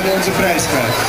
en onze prijs krijgt.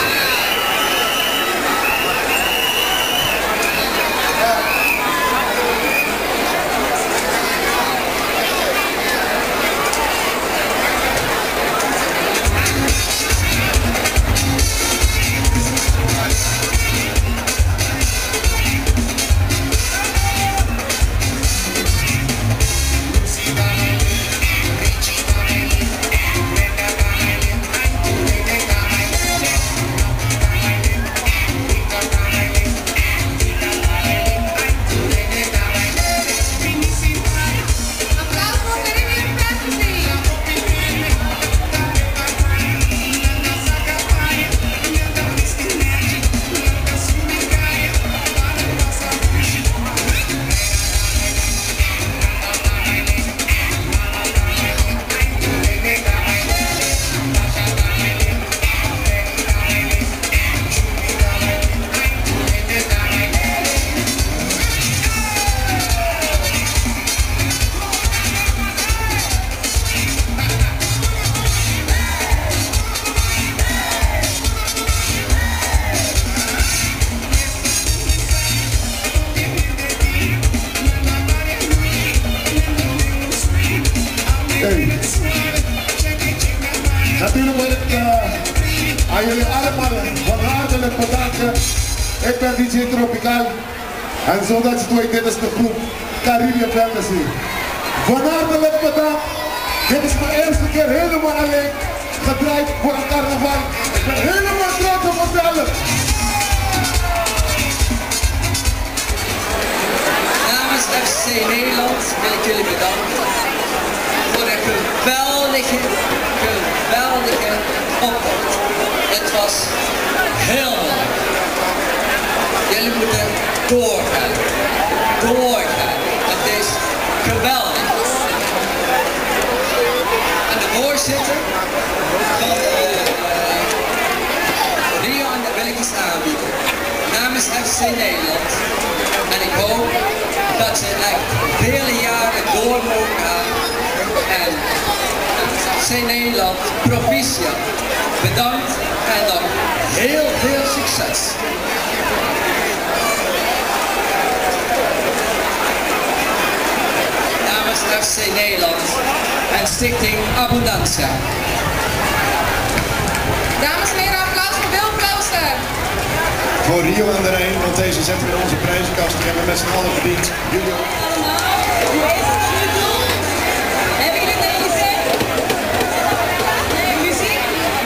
Natuurlijk wil ik aan jullie allemaal van hartelijk bedanken. Ik ben DJ Tropical en zodat je het weet, dit is de groep Caribbean Fantasy. Van hartelijk bedankt. Dit is mijn eerste keer helemaal alleen gedraaid voor een carnaval. Ik ben helemaal trots op mezelf. Namens FC Nederland wil ik jullie bedanken voor een geweldige optocht. Het was heel leuk. Jullie moeten doorgaan. Het is geweldig. En de voorzitter van Rio en de wil ik iets aanbieden. Namens FC Nederland. En ik hoop dat ze echt vele jaren door mogen gaan. En FC Nederland, proficiat. Bedankt en dan heel veel succes. Namens FC Nederland en Stichting Abundantia. Dames en heren, applaus voor Wil Klooster. Voor Rio aan de Rijn, want deze zetten we in onze prijzenkast. Die hebben we met z'n allen verdiend. Jullie ook. Hebben jullie deze? Muziek?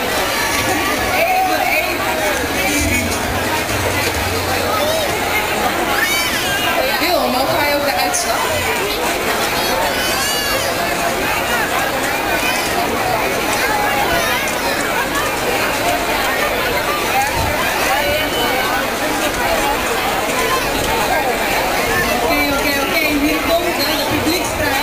Even. Wil, mogen wij ook de uitslag? Oké, hier komt de publieksprijs.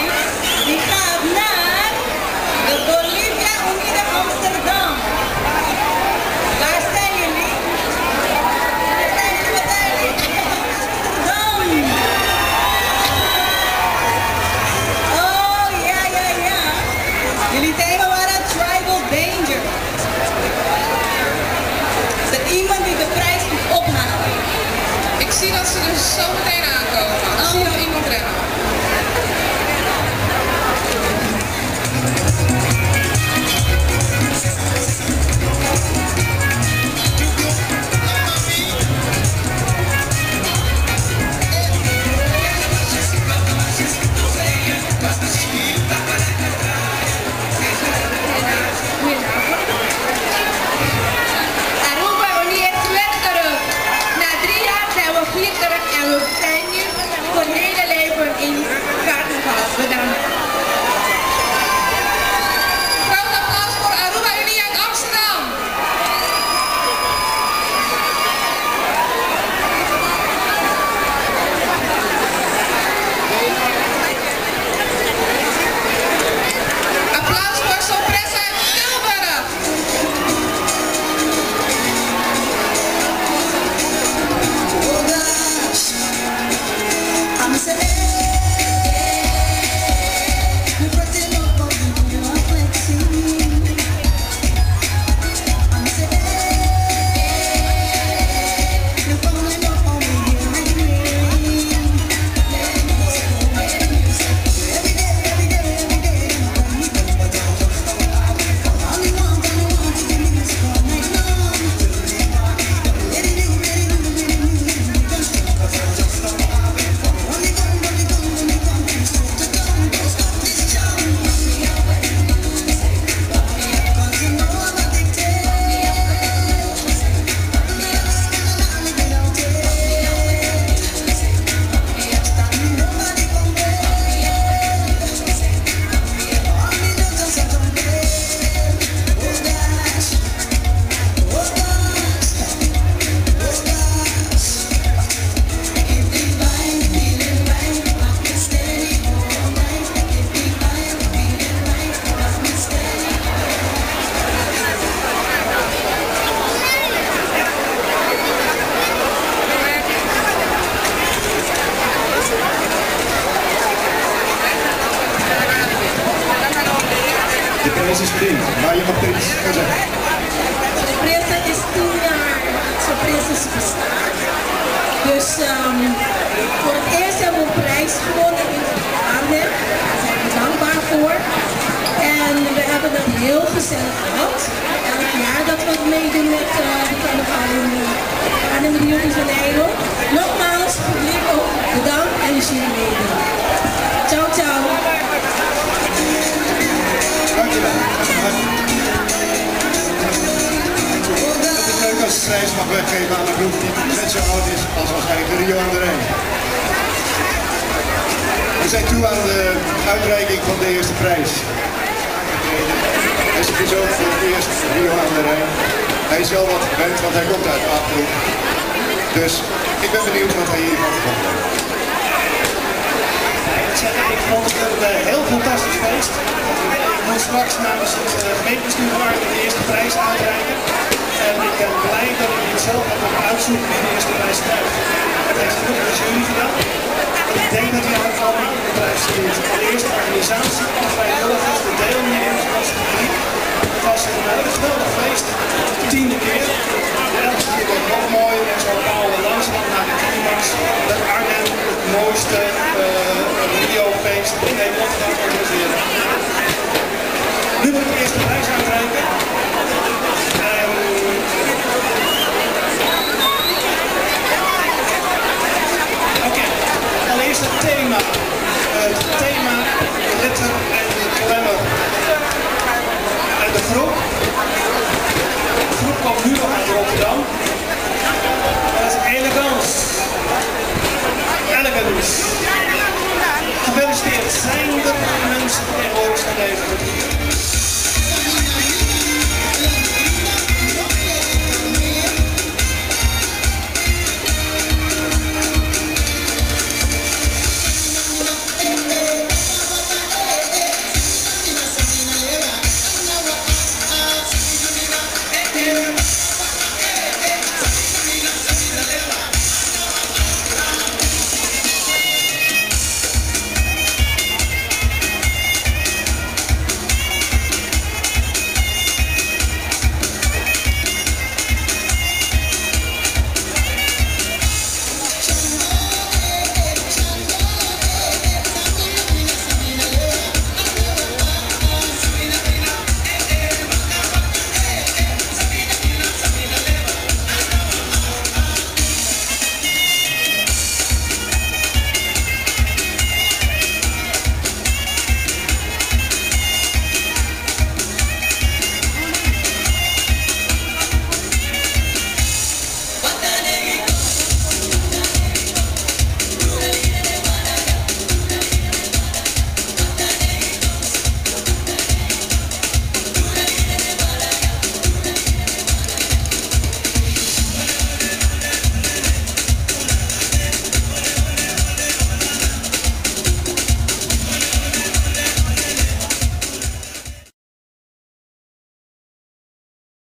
prijs is verdiend, maar je mag er iets van zeggen. Prinsen is 10 jaar zo'n prinses bestaat. Dus voor het eerst hebben we een prijs gewonnen in Arnhem. Daar zijn we dankbaar voor. En we hebben het heel gezellig gehad. Elk jaar dat we meedoen met de carnaval in Arnhem, Rio de Janeiro. Nogmaals, publiek ook bedankt en is jullie meedoen. Ciao, ciao. Dankjewel. Het is leuk als je prijs mag weggeven aan een groep die net zo oud is als waarschijnlijk de Rio aan de Rijn. We zijn toe aan de uitreiking van de eerste prijs. Hij is ook voor het eerst Rio aan de Rijn. Hij is wel wat gewend, want hij komt uit de Achterhoek. Dus ik ben benieuwd wat hij hiervan vond. Ik vond het een heel fantastisch feest. Ik moet straks namens het gemeentebestuur van Arnhem de eerste prijs uitreiken. En ik ben blij dat ik het zelf heb kunnen uitzoeken wie de eerste prijs krijgt. Het heeft goed met de jury gedaan. Ik denk dat hij ook allemaal de prijs stuurt. De eerste organisatie, als wij heel erg de deelnemers als publiek. Het was een geweldig feest. De 10e keer. De 11e keer wordt nog mooi en zo bouwen we langzaam naar de climax. Dat Arnhem het mooiste Rio-feest in Nederland gaat organiseren.